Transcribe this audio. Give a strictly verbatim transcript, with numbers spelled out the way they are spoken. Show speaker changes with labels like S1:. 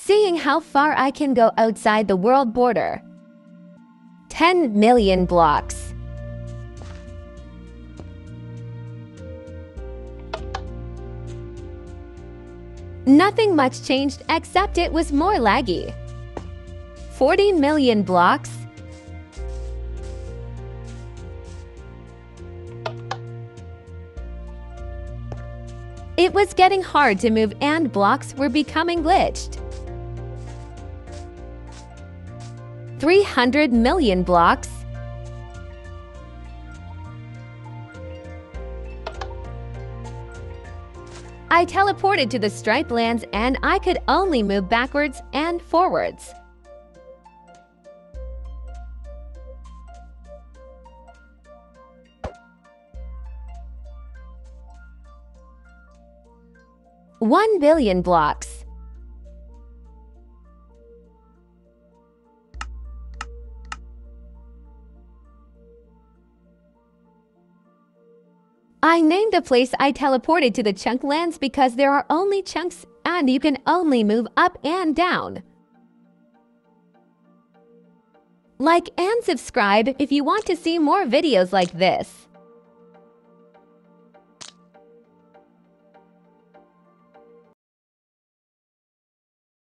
S1: Seeing how far I can go outside the world border. ten million blocks. Nothing much changed except it was more laggy. forty million blocks. It was getting hard to move and blocks were becoming glitched. three hundred million blocks. I teleported to the Stripe lands and I could only move backwards and forwards. One billion blocks. I named the place I teleported to the chunk lands because there are only chunks and you can only move up and down. Like and subscribe if you want to see more videos like this.